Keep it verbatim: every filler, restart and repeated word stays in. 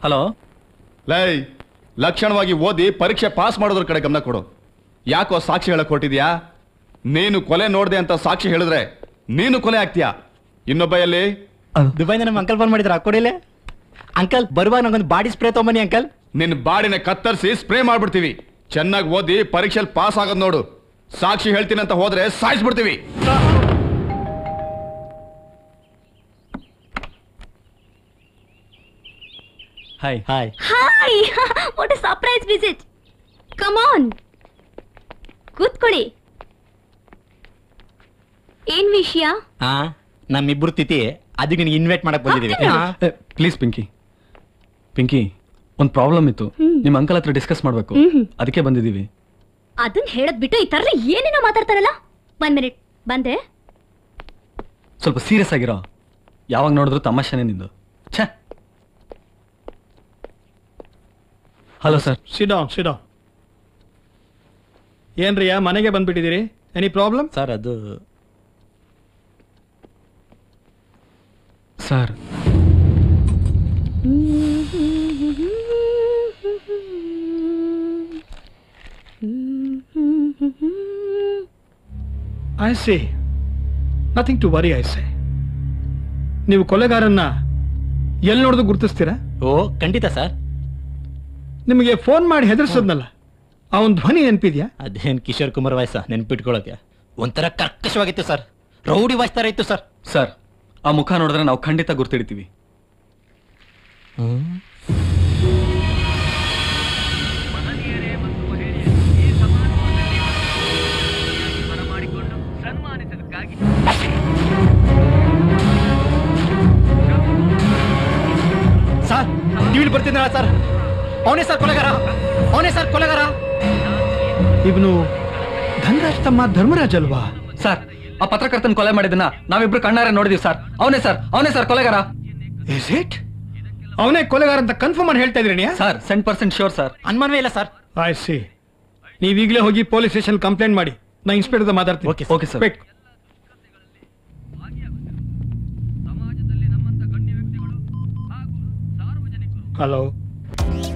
Hello ಲೈ ಲಕ್ಷಣವಾಗಿ ಓದಿ ಪರೀಕ್ಷೆ ಪಾಸ್ ಮಾಡೋದ್ರ ಕಡೆ ಗಮನ ಕೊಡು. ಯಾಕೋ ಸಾಕ್ಷಿ ಹೇಳಕ್ ಹೊರಟಿದ್ಯಾ? ನೀನು ಕೊಲೆ ನೋಡ್ದೆ ಅಂತ ಸಾಕ್ಷಿ ಹೇಳಿದ್ರೆ ನೀನು ಕೊಲೆ ಆಗ್ತೀಯಾ. ಇನ್ನೊಬ್ಬ ಎಲ್ಲಿ? ದುಬೈನ ನಮ್ಮ ಅಂಕಲ್ ಫೋನ್ ಮಾಡಿದ್ರ ಕೊಡಿಲೆ. ಅಂಕಲ್ ಬರುವಾಗ ನಂಗೊಂದು ಬಾಡಿ ಸ್ಪ್ರೇ ತಗೊಂಬನ್ನಿ ಅಂಕಲ್. ನಿನ್ನ ಬಾಡಿನ ಕತ್ತರಿಸಿ ಸ್ಪ್ರೇ ಮಾಡ್ಬಿಡ್ತೀವಿ. ಚೆನ್ನಾಗಿ ಓದಿ ಪರೀಕ್ಷೆಯಲ್ಲಿ ಪಾಸ್ ಆಗೋದ್ ನೋಡು. ಸಾಕ್ಷಿ ಹೇಳ್ತೀನಿ ಅಂತ ಹೋದ್ರೆ ಸಾಯಿಸ್ಬಿಡ್ತೀವಿ. Hi hi hi. What a surprise visit. Come on ಕೂತ್ಕೊಳ್ಳಿ. ಏನ್ ವಿಷಯ? ಹಾ ನಮ್ಮಿಬ್ರು ತಿಥಿ ಅದಕ್ಕೆ ನಿನಗೆ ಇನ್ವೈಟ್ ಮಾಡಕ್ ಬಂದಿದ್ದೀವಿ. ಪ್ಲೀಸ್ ಪಿಂಕಿ ಪಿಂಕಿ ಒಂದು ಪ್ರಾಬ್ಲಮ್ ಇತ್ತು, ನಿಮ್ಮ ಅಂಕಲ್ ಹತ್ರ ಡಿಸ್ಕಸ್ ಮಾಡಬೇಕು, ಅದಕ್ಕೆ ಬಂದಿದ್ದೀವಿ. ಅದನ್ನ ಹೇಳದ್ ಬಿಟ್ಟು ಈ ತರ ಏನೇನೋ ಮಾತಾಡ್ತಾರಲ್ಲ. ಒಂದ್ ಮಿನಿಟ್ ಬಂದೆ. ಸ್ವಲ್ಪ ಸೀರಿಯಸ್ ಆಗಿರೋ. ಯಾವಾಗ ನೋಡಿದ್ರು ತಮಾಷೆನೇ ನಿಂದು. ಛೇ. Hello sir. ಸಿಡಾ ಸಿಡಾ. ಏನ್ರಿಯಾ ಮನೆಗೆ ಬಂದ್ಬಿಟ್ಟಿದ್ದೀರಿ? Any problem? ಸರ್ ಅದು sir I say nothing to worry. I say ನೀವು ಕೊಲೆಗಾರನ್ನ ಎಲ್ಲಿ ನೋಡಿದ್ರು ಗುರುತಿಸ್ತೀರಾ? ಓ ಖಂಡಿತ ಸರ್. ನಿಮಗೆ ಫೋನ್ ಮಾಡಿ ಹೆದರ್ಸದ್ನಲ್ಲ, ಅವನ್ ಧ್ವನಿ ನೆನಪಿದ್ಯಾ? ಅದೇನ್ ಕಿಶೋರ್ ಕುಮಾರ್ ವಾಯ್ಸ ನೆನ್ಪಿಟ್ಕೊಳಕ್ಕೆ ಒಂಥರ ಕರ್ಕಶವಾಗಿತ್ತು ಸರ್. ರೌಡಿ ವಾಯ್ಸ್ ತರ ಇತ್ತು ಸರ್. ಸರ್ ಆ ಮುಖ ನೋಡಿದ್ರೆ ನಾವು ಖಂಡಿತ ಗುರ್ತಿಡ್ತೀವಿ. ಸರ್ ಟಿವಿಲಿ ಬರ್ತಿದ್ದ ಸರ್, ಅವನೇ ಸರ್ ಕೊಲೆಗಾರ, ಅವನೇ ಸರ್ ಕೊಲೆಗಾರ. ಇವನು ಧನರಾಜ್ ತಮ್ಮ ಧರ್ಮರಾಜ್ ಅಲ್ವಾ? ಸರ್ ಆ ಪತ್ರಕರ್ತನ ಕೊಲೆ ಮಾಡಿದನ್ನ ನಾವಿಬ್ರು ಕಣ್ಣಾರೆ ನೋಡಿದೀವಿ ಸರ್. ಅವನೇ ಸರ್, ಅವನೇ ಸರ್ ಕೊಲೆಗಾರ. Is it? ಅವನೇ ಕೊಲೆಗಾರ ಅಂತ ಕನ್ಫರ್ಮ್ ಮಾಡಿ ಹೇಳ್ತಾ ಇದ್ರಿ sir? Seven percent sure sir. ಅನುಮಾನವೇ ಇಲ್ಲ ಸರ್. I C. ನೀವೀಗಲೇ ಹೋಗಿ ಪೊಲೀಸ್ ಸ್ಟೇಷನ್ ಕಂಪ್ಲೇಂಟ್ ಮಾಡಿ. ನಾ ಇನ್ಸ್ಪೆಕ್ಟರ್ ಮಾತಾಡ್ತೀನಿ. Okay okay sir. ಹಲೋ